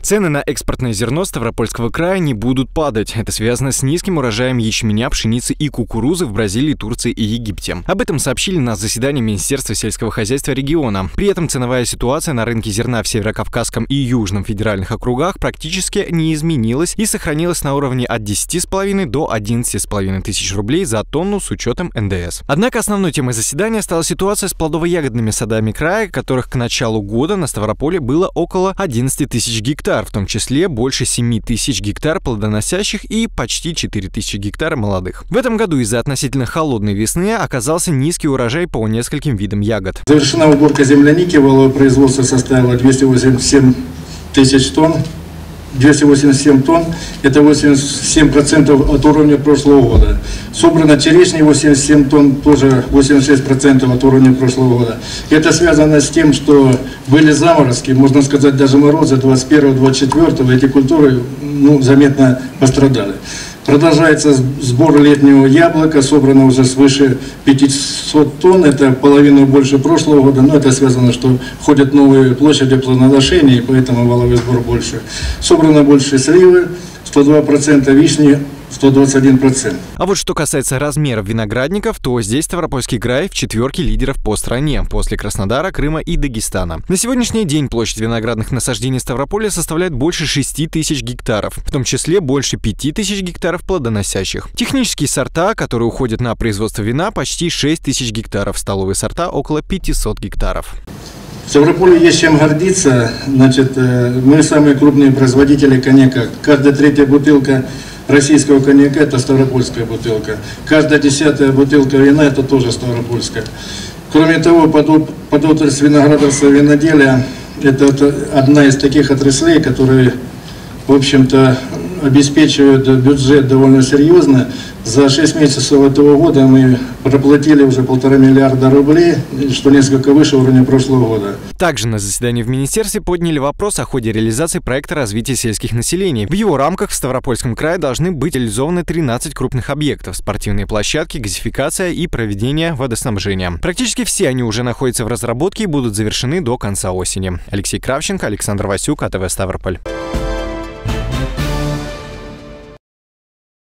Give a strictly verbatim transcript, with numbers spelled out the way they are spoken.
Цены на экспортное зерно Ставропольского края не будут падать. Это связано с низким урожаем ячменя, пшеницы и кукурузы в Бразилии, Турции и Египте. Об этом сообщили на заседании Министерства сельского хозяйства региона. При этом ценовая ситуация на рынке зерна в Северокавказском и Южном федеральных округах практически не изменилась и сохранилась на уровне от десяти с половиной до одиннадцати с половиной тысяч рублей за тонну с учетом эн дэ эс. Однако основной темой заседания стала ситуация с плодово-ягодными садами края, которых к началу года на Ставрополе было около одиннадцати тысяч гектаров, в том числе больше семи тысяч гектар плодоносящих и почти четыре тысячи гектар молодых. В этом году из-за относительно холодной весны оказался низкий урожай по нескольким видам ягод. Завершена уборка земляники, валовое производство составило двести восемьдесят семь тысяч тонн. двести восемьдесят семь тонн, это восемьдесят семь процентов от уровня прошлого года. Собрано черешни восемьдесят семь тонн, тоже восемьдесят шесть процентов от уровня прошлого года. Это связано с тем, что были заморозки, можно сказать, даже морозы двадцать первого — двадцать четвёртого, эти культуры ну, заметно пострадали. Продолжается сбор летнего яблока, собрано уже свыше пятисот тонн, это половину больше прошлого года, но это связано, что ходят новые площади плодоношения, и поэтому валовый сбор больше. Собрано больше сливы, сто два процента вишни, сто двадцать один процент. А вот что касается размеров виноградников, то здесь Ставропольский край в четверке лидеров по стране, после Краснодара, Крыма и Дагестана. На сегодняшний день площадь виноградных насаждений Ставрополя составляет больше шести тысяч гектаров, в том числе больше пяти тысяч гектаров плодоносящих. Технические сорта, которые уходят на производство вина, почти шесть тысяч гектаров, столовые сорта около пятисот гектаров. В Ставрополе есть чем гордиться. Значит, мы самые крупные производители коньяка. Каждая третья бутылка российского коньяка – это ставропольская бутылка. Каждая десятая бутылка вина – это тоже ставропольская. Кроме того, подотрасль виноградарства и виноделия – это одна из таких отраслей, которые, в общем-то, обеспечивают бюджет довольно серьезно. За шесть месяцев этого года мы проплатили уже полтора миллиарда рублей, что несколько выше уровня прошлого года. Также на заседании в министерстве подняли вопрос о ходе реализации проекта развития сельских населений. В его рамках в Ставропольском крае должны быть реализованы тринадцать крупных объектов: спортивные площадки, газификация и проведение водоснабжения. Практически все они уже находятся в разработке и будут завершены до конца осени. Алексей Кравченко, Александр Васюк, а тэ вэ Ставрополь.